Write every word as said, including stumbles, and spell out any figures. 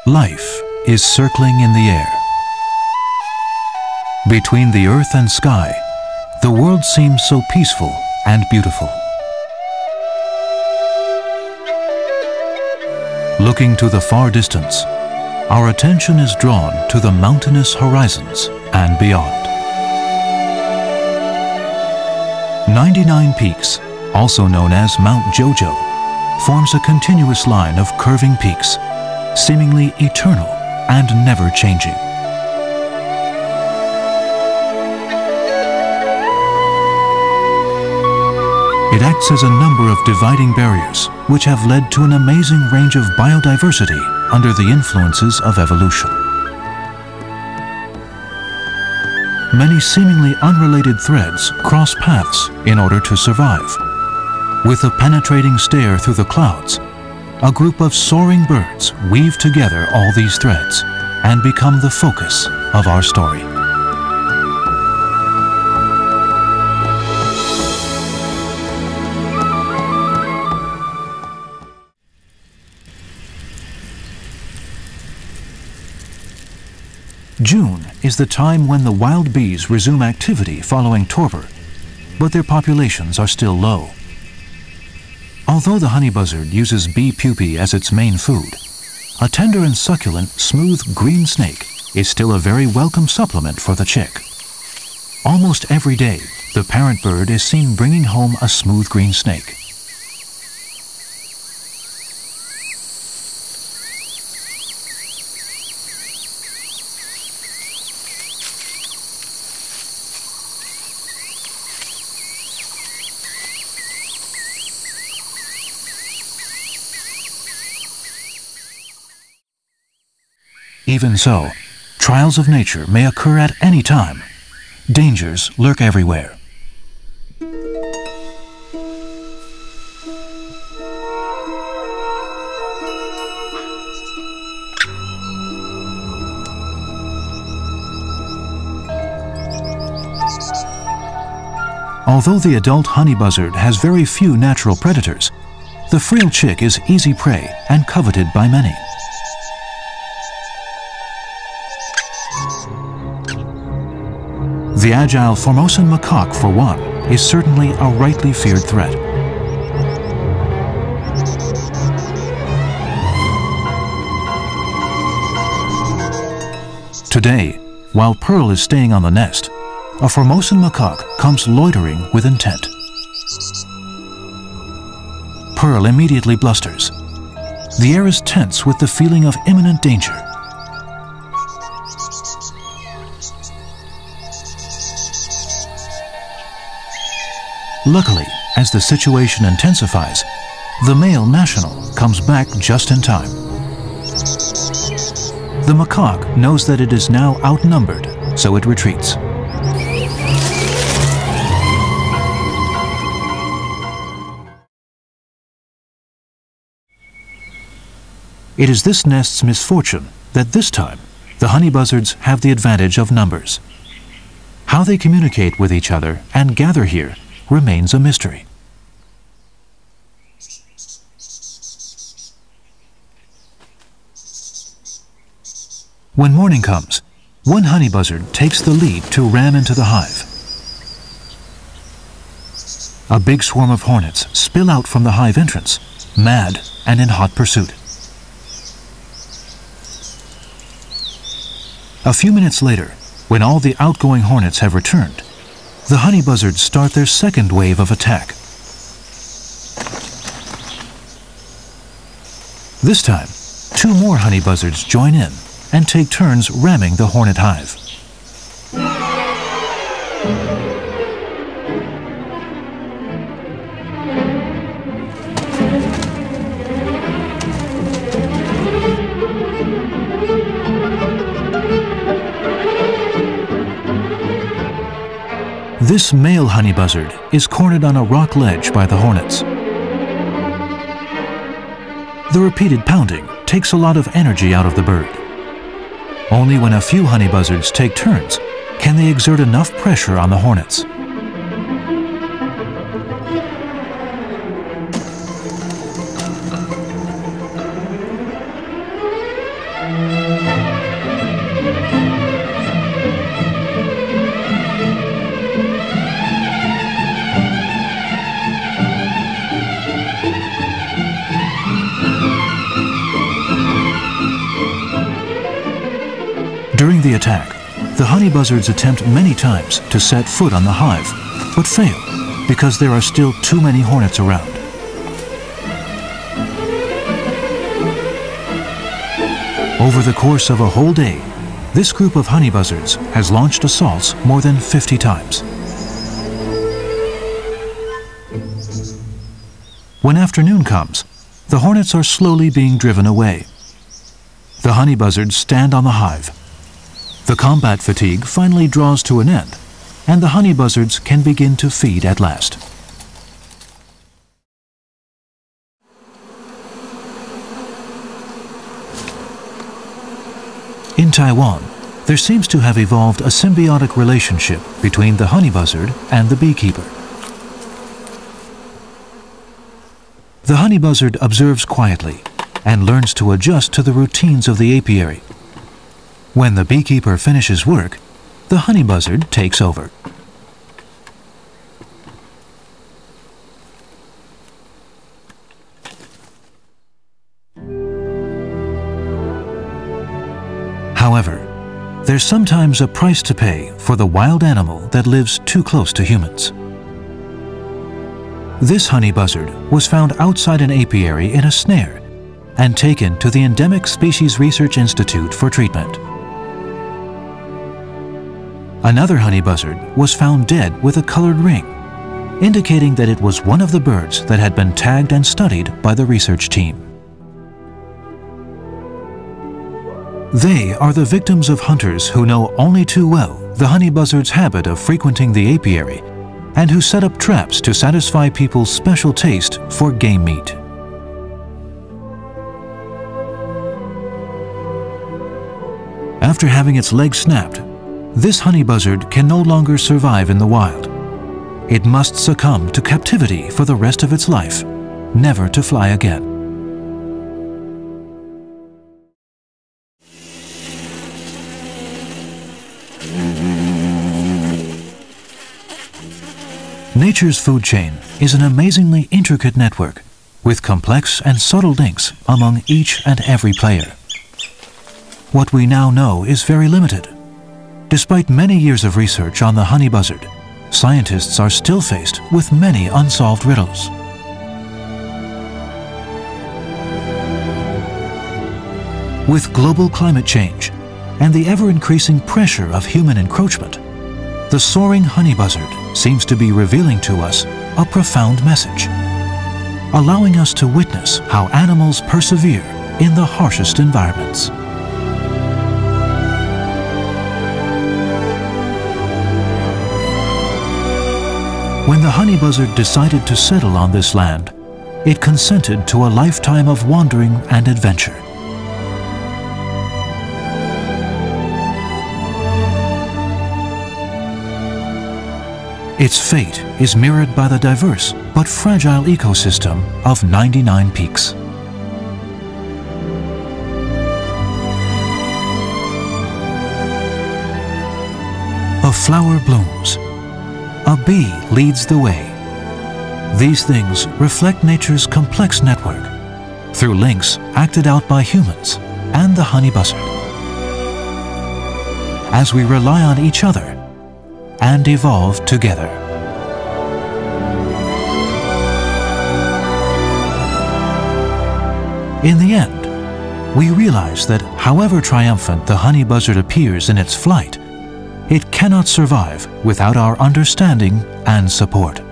Life is circling in the air. Between the earth and sky, the world seems so peaceful and beautiful. Looking to the far distance, our attention is drawn to the mountainous horizons and beyond. ninety-nine Peaks, also known as Mount Jojo, forms a continuous line of curving peaks, seemingly eternal and never changing. It acts as a number of dividing barriers, which have led to an amazing range of biodiversity under the influences of evolution. Many seemingly unrelated threads cross paths in order to survive. With a penetrating stare through the clouds, a group of soaring birds weave together all these threads and become the focus of our story. June is the time when the wild bees resume activity following torpor, but their populations are still low. Although the honey buzzard uses bee pupae as its main food, a tender and succulent smooth green snake is still a very welcome supplement for the chick. Almost every day, the parent bird is seen bringing home a smooth green snake. Even so, trials of nature may occur at any time. Dangers lurk everywhere. Although the adult honey buzzard has very few natural predators, the frail chick is easy prey and coveted by many. The agile Formosan macaque, for one, is certainly a rightly feared threat. Today, while Pearl is staying on the nest, a Formosan macaque comes loitering with intent. Pearl immediately blusters. The air is tense with the feeling of imminent danger. Luckily, as the situation intensifies, the male national comes back just in time. The macaque knows that it is now outnumbered, so it retreats. It is this nest's misfortune that this time the honey buzzards have the advantage of numbers. How they communicate with each other and gather here remains a mystery. When morning comes, one honey buzzard takes the lead to ram into the hive. A big swarm of hornets spill out from the hive entrance, mad and in hot pursuit. A few minutes later, when all the outgoing hornets have returned, the honey buzzards start their second wave of attack. This time, two more honey buzzards join in and take turns ramming the hornet hive. This male honey buzzard is cornered on a rock ledge by the hornets. The repeated pounding takes a lot of energy out of the bird. Only when a few honey buzzards take turns can they exert enough pressure on the hornets. During the attack, the honey buzzards attempt many times to set foot on the hive, but fail because there are still too many hornets around. Over the course of a whole day, this group of honey buzzards has launched assaults more than fifty times. When afternoon comes, the hornets are slowly being driven away. The honey buzzards stand on the hive. The combat fatigue finally draws to an end, and the honey buzzards can begin to feed at last. In Taiwan, there seems to have evolved a symbiotic relationship between the honey buzzard and the beekeeper. The honey buzzard observes quietly and learns to adjust to the routines of the apiary. When the beekeeper finishes work, the honey buzzard takes over. However, there's sometimes a price to pay for the wild animal that lives too close to humans. This honey buzzard was found outside an apiary in a snare and taken to the Endemic Species Research Institute for treatment. Another honey buzzard was found dead with a colored ring, indicating that it was one of the birds that had been tagged and studied by the research team. They are the victims of hunters who know only too well the honey buzzard's habit of frequenting the apiary and who set up traps to satisfy people's special taste for game meat. After having its leg snapped, this honey buzzard can no longer survive in the wild. It must succumb to captivity for the rest of its life, never to fly again. Nature's food chain is an amazingly intricate network with complex and subtle links among each and every player. What we now know is very limited. Despite many years of research on the honey buzzard, scientists are still faced with many unsolved riddles. With global climate change and the ever-increasing pressure of human encroachment, the soaring honey buzzard seems to be revealing to us a profound message, allowing us to witness how animals persevere in the harshest environments. When the honey buzzard decided to settle on this land, it consented to a lifetime of wandering and adventure. Its fate is mirrored by the diverse but fragile ecosystem of ninety-nine peaks. A flower blooms. A bee leads the way. These things reflect nature's complex network through links acted out by humans and the honey buzzard. As we rely on each other and evolve together. In the end, we realize that however triumphant the honey buzzard appears in its flight, it cannot survive without our understanding and support.